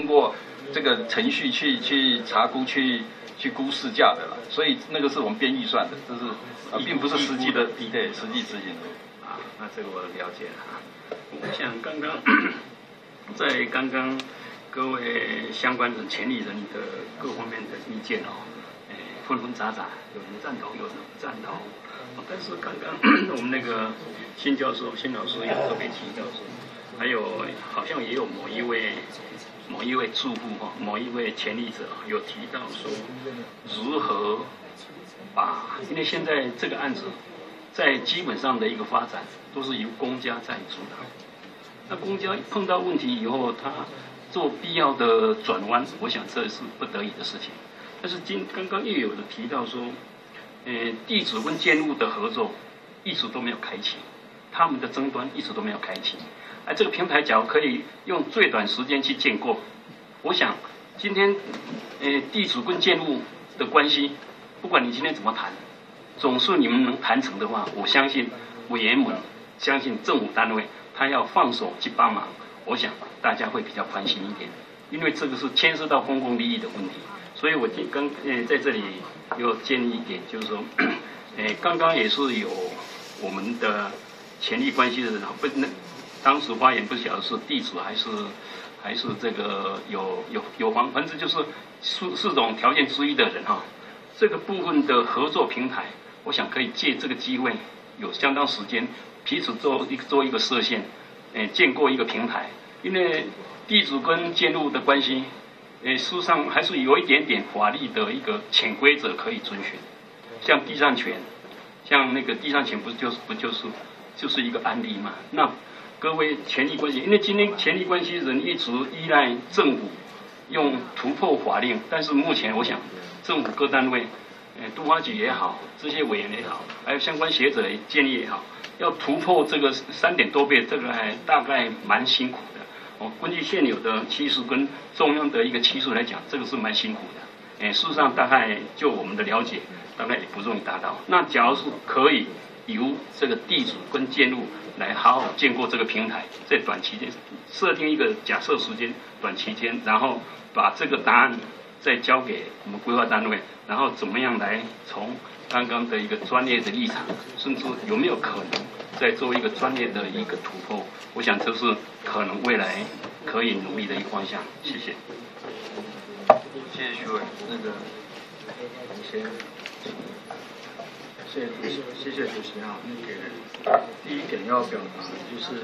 过这个程序去查估去估市价的了，所以那个是我们编预算的，这是并不是实际的对实际执行的。 啊，那这个我了解了啊。我想刚刚各位相关的权利人的各方面的意见哦，纷纷杂杂，有人赞同，有人不赞同。但是刚刚我们那个辛老师也特别提到说，还有好像也有某一位住户哈，某一位权利者有提到说，如何因为现在这个案子在基本上的一个发展都是由公家在主导，那公家碰到问题以后，他做必要的转弯，我想这是不得已的事情。但是刚刚又有的提到说，地主跟建物的合作一直都没有开启，他们的争端一直都没有开启。这个平台假如可以用最短时间去建构，我想今天地主跟建物的关系，不管你今天怎么谈，总是你们能谈成的话，我相信委员们，相信政府单位，他要放手去帮忙，我想大家会比较宽心一点，因为这个是牵涉到公共利益的问题。所以我在这里又建议一点，就是说，刚刚也是有我们的权利关系的人当时发言不晓得是地主还是这个反正就是四种条件之一的人哈。这个部分的合作平台，我想可以借这个机会，有相当时间彼此做一个设限，建构一个平台。因为地主跟建物的关系，事实上还是有一点点法律的一个潜规则可以遵循，像地上权，像那个地上权不就是一个案例嘛？那各位权利关系，因为今天权利关系人一直依赖政府用突破法令，但是目前我想政府各单位，都发局也好，这些委员也好，还有相关学者建议也好，要突破这个3点多倍，这个大概蛮辛苦的。根据现有的期数跟中央的一个期数来讲，这个是蛮辛苦的。事实上大概就我们的了解，大概也不容易达到。那假如是可以由这个地主跟建物来好好建构这个平台，在短期间设定一个假设时间，短期间，然后把这个答案再交给我们规划单位，然后怎么样来从刚刚的一个专业的立场，甚至有没有可能再做一个专业的一个突破，我想这是可能未来可以努力的一个方向。谢谢。 谢谢徐委，那个先。 谢谢主席啊。那个第一点要表达的就是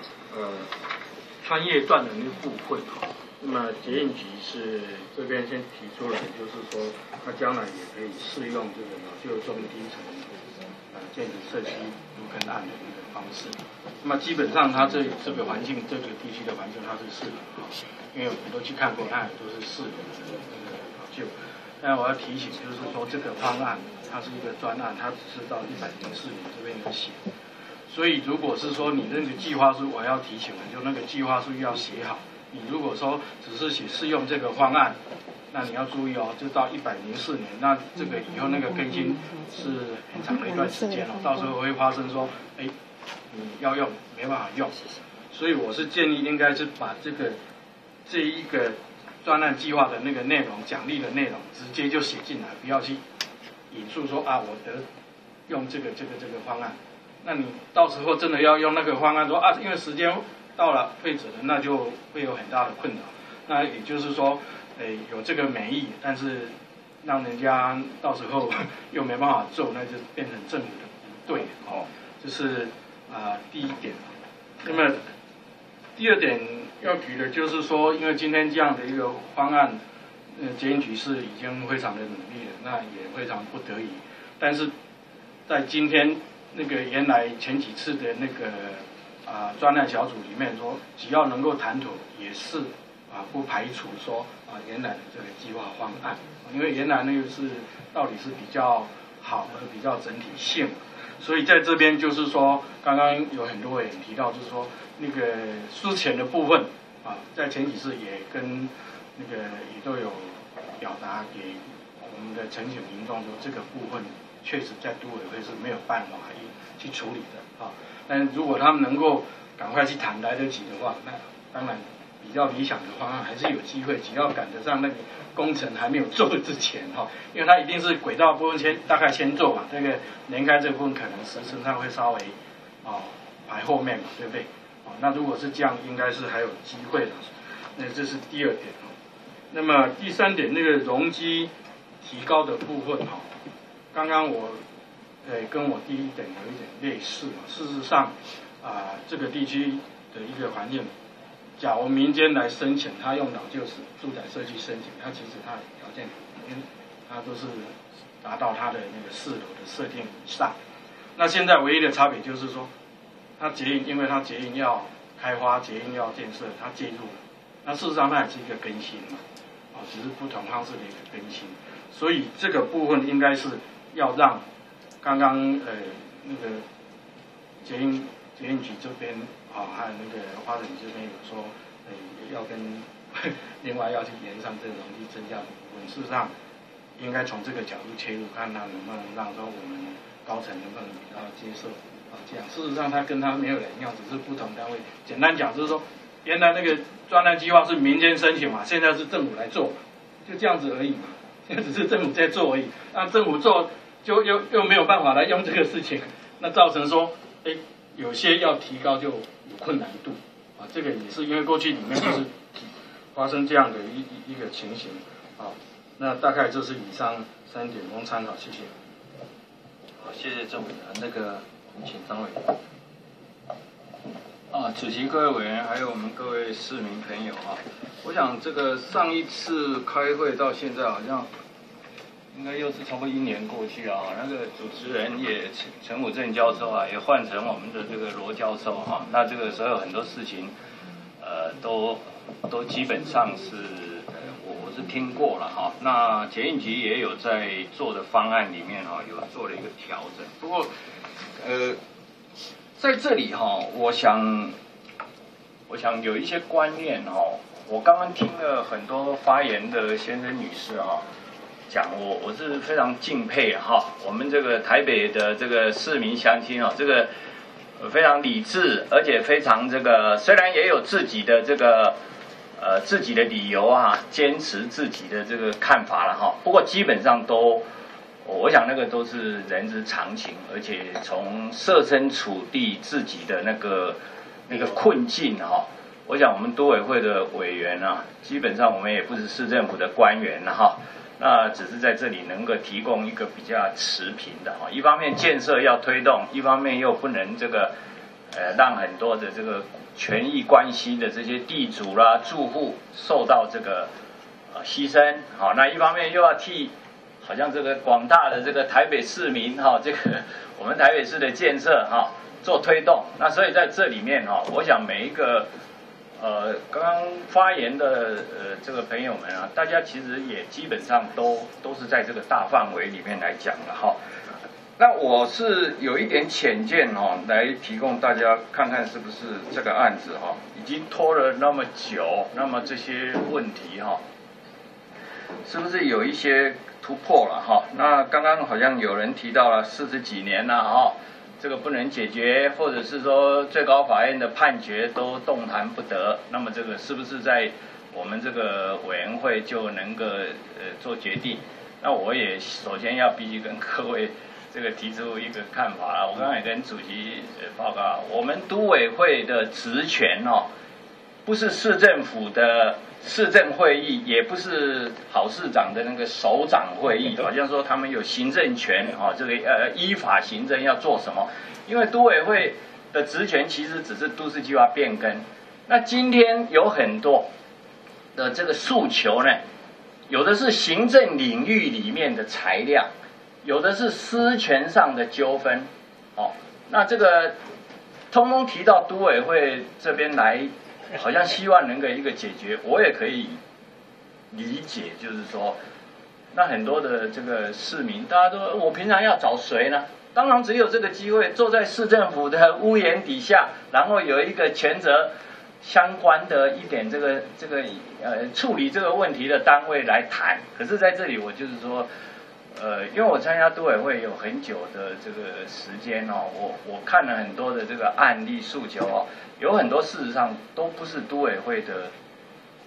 穿越断的那个部分哈。那么捷运局是这边先提出来，就是说它将来也可以适用这个老旧中低层建筑社区入坑案的一个方式。那么基本上它这个环境，这个地区的环境它是适合哈，因为我们都去看过，它也都是适合的那个老旧。但我要提醒，就是说这个方案它是一个专案，它只是到104年这边有写。所以如果是说你那个计划书，我要提醒了，就那个计划书要写好。你如果说只是写适用这个方案，那你要注意哦，就到104年，那这个以后那个更新是很长的一段时间哦，到时候会发生说，你要用没办法用。所以我是建议应该是把这一个专案计划的那个内容、奖励的内容直接就写进来，不要去引述说我得用这个方案。那你到时候真的要用那个方案说因为时间到了废止了，那就会有很大的困扰。那也就是说，有这个美意，但是让人家到时候又没办法做，那就变成政府的不对哦。这是第一点。那么第二点要举的就是说，因为今天这样的一个方案，捷运局是已经非常的努力了，那也非常不得已。但是在今天那个原来前几次的那个专案小组里面说，只要能够谈妥，也是不排除说原来的这个计划方案，因为原来那个是到底是比较好和比较整体性。所以在这边就是说，刚刚有很多人提到，就是说那个书前的部分在前几次也跟那个也都有表达给我们的陈请民众说，这个部分确实在都委会是没有办法去处理的但如果他们能够赶快去谈来得及的话，那当然比较理想的方案，还是有机会，只要赶得上那个工程还没有做之前因为它一定是轨道部分大概先做嘛，这个连开这部分可能时程上会稍微排后面嘛，对不对？那如果是这样，应该是还有机会的。那这是第二点那么第三点，那个容积提高的部分刚刚我跟我第一点有一点类似事实上这个地区的一个环境，假如民间来申请，他用老旧住宅设计申请，他其实他的条件，因为他都是达到他的那个4楼的设定以上。那现在唯一的差别就是说，它捷运，因为它捷运要开发，捷运要建设，它介入了。那事实上它也是一个更新嘛，只是不同方式的一个更新。所以这个部分应该是要让刚刚那个捷运局这边还有那个发展局这边有说，要跟另外要去延上这个容积增加的部分。事实上，应该从这个角度切入，看它能不能让说我们高层能不能比较接受这样。事实上，它跟它没有两样，只是不同单位。简单讲就是说，原来那个专案计划是民间申请嘛，现在是政府来做，就这样子而已嘛。现在只是政府在做而已。那政府做就又没有办法来用这个事情，那造成说，有些要提高就有困难度这个也是因为过去里面就是发生这样的一个情形那大概就是以上3点供参考，谢谢。 好，谢谢郑委员。那个，请张委员。 主席、各位委员，还有我们各位市民朋友我想这个上一次开会到现在好像应该又是差不多1年过去那个主持人也陈武正教授也换成我们的这个罗教授那这个所有很多事情都基本上是我是听过了那捷运局也有在做的方案里面有做了一个调整，不过在这里我想有一些观念我刚刚听了很多发言的先生女士讲我是非常敬佩我们这个台北的这个市民乡亲这个非常理智，而且非常这个虽然也有自己的这个自己的理由坚持自己的这个看法了不过基本上都。我想那个都是人之常情，而且从设身处地自己的那个困境我想我们都委会的委员基本上我们也不是市政府的官员那只是在这里能够提供一个比较持平的一方面建设要推动，一方面又不能这个让很多的这个权益关系的这些地主啦、住户受到这个牺牲那一方面又要替。好像这个广大的这个台北市民这个我们台北市的建设做推动，那所以在这里面我想每一个刚刚发言的这个朋友们大家其实也基本上都是在这个大范围里面来讲的那我是有一点浅见来提供大家看看是不是这个案子已经拖了那么久，那么这些问题是不是有一些突破了那刚刚好像有人提到了40几年了这个不能解决，或者是说最高法院的判决都动弹不得，那么这个是不是在我们这个委员会就能够做决定？那我也首先要必须跟各位这个提出一个看法了。我刚刚也跟主席报告，我们都委会的职权不是市政府的市政会议，也不是郝市长的那个首长会议，好像说他们有行政权这个依法行政要做什么？因为都委会的职权其实只是都市计划变更。那今天有很多的这个诉求呢，有的是行政领域里面的裁量，有的是私权上的纠纷那这个通通提到都委会这边来。好像希望能够一个解决，我也可以理解，就是说，那很多的这个市民，大家都我平常要找谁呢？当然只有这个机会，坐在市政府的屋檐底下，然后有一个权责相关的一点这个处理这个问题的单位来谈。可是在这里，我就是说。因为我参加都委会有很久的这个时间我看了很多的这个案例诉求有很多事实上都不是都委会的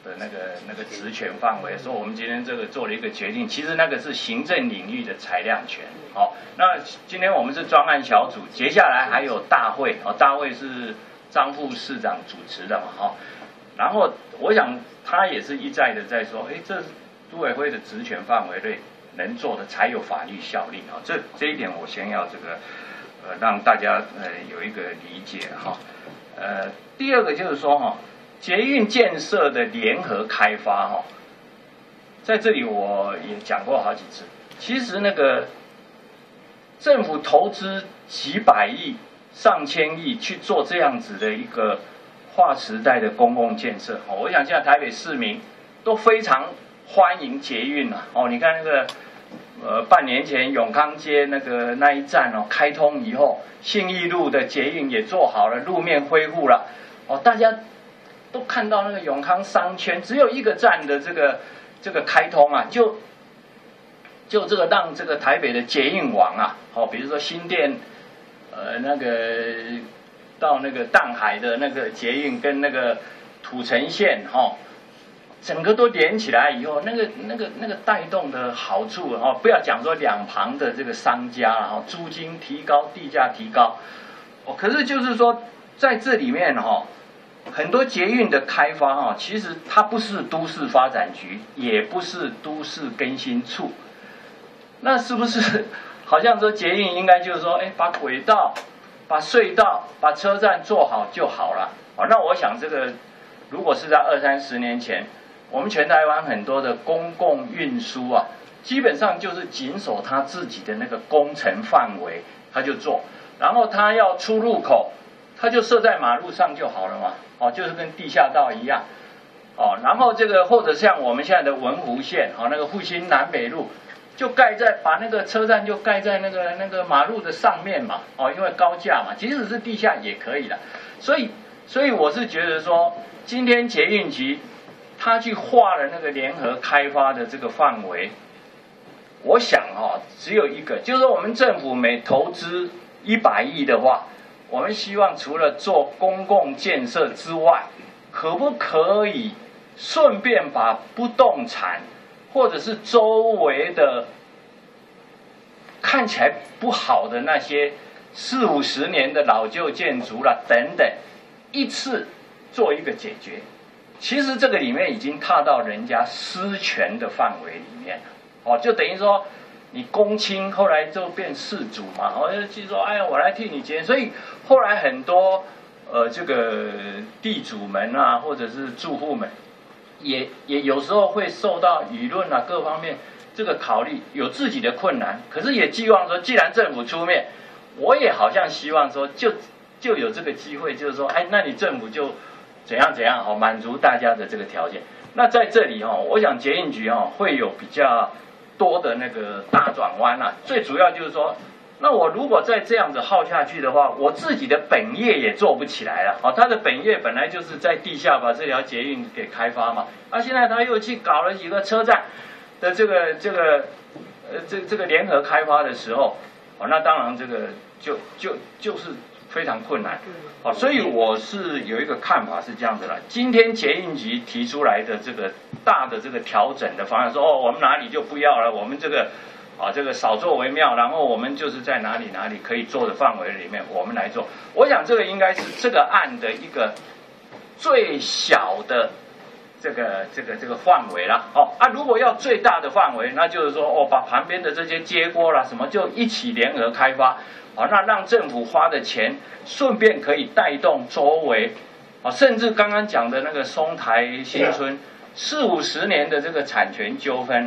的那个职权范围，说我们今天这个做了一个决定，其实那个是行政领域的裁量权。好，那今天我们是专案小组，接下来还有大会，大会是张副市长主持的嘛，然后我想他也是一再的在说，这都委会的职权范围内能做的才有法律效力啊，这一点我先要这个让大家有一个理解哈。第二个就是说捷运建设的联合开发在这里我也讲过好几次，其实那个政府投资几百亿、上千亿去做这样子的一个划时代的公共建设我想现在台北市民都非常欢迎捷运你看那个半年前永康街那一站开通以后，信义路的捷运也做好了，路面恢复了大家都看到那个永康商圈只有一个站的这个开通就这个让这个台北的捷运网比如说新店那个到那个淡海的那个捷运跟那个土城线整个都连起来以后，那个带动的好处不要讲说两旁的这个商家租金提高，地价提高可是就是说在这里面很多捷运的开发其实它不是都市发展局，也不是都市更新处，那是不是好像说捷运应该就是说把轨道、把隧道、把车站做好就好了那我想这个如果是在20-30年前，我们全台湾很多的公共运输基本上就是谨守他自己的那个工程范围，他就做，然后他要出入口，他就设在马路上就好了嘛，就是跟地下道一样然后这个或者像我们现在的文湖线那个复兴南北路，就把那个车站就盖在那个马路的上面嘛因为高架嘛，即使是地下也可以的，所以我是觉得说，今天捷运局他去划了那个联合开发的这个范围，我想只有一个，就是说我们政府每投资100亿的话，我们希望除了做公共建设之外，可不可以顺便把不动产或者是周围的看起来不好的那些40-50年的老旧建筑啦等等，一次做一个解决。其实这个里面已经踏到人家私权的范围里面了就等于说你公卿后来就变世主嘛就说我来替你结，所以后来很多这个地主们或者是住户们也有时候会受到舆论各方面这个考虑，有自己的困难，可是也希望说既然政府出面，我也好像希望说就有这个机会，就是说那你政府就怎样满足大家的这个条件。那在这里我想捷运局会有比较多的那个大转弯最主要就是说，那我如果再这样子耗下去的话，我自己的本业也做不起来了他的本业本来就是在地下把这条捷运给开发嘛现在他又去搞了几个车站的这个联合开发的时候那当然这个就是非常困难所以我是有一个看法是这样子的，今天捷运局提出来的这个大的这个调整的方案说我们哪里就不要了，我们这个少做为妙，然后我们就是在哪里可以做的范围里面我们来做，我想这个应该是这个案的一个最小的这个范围啦如果要最大的范围，那就是说把旁边的这些街郭啦什么就一起联合开发那让政府花的钱顺便可以带动周围甚至刚刚讲的那个松台新村40-50年的这个产权纠纷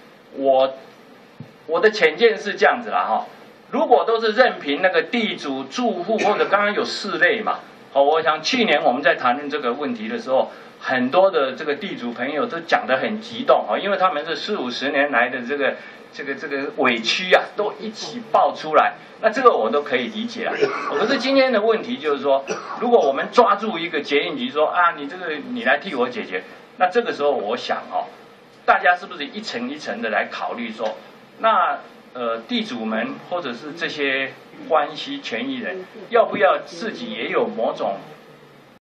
我的浅见是这样子啦如果都是任凭那个地主住户或者刚刚有4类嘛我想去年我们在谈论这个问题的时候，很多的这个地主朋友都讲得很激动因为他们是40-50年来的这个委屈都一起爆出来，那这个我都可以理解可是今天的问题就是说，如果我们抓住一个捷运局说你这个你来替我解决，那这个时候我想大家是不是一层一层的来考虑说，那地主们或者是这些关系权益人，要不要自己也有某种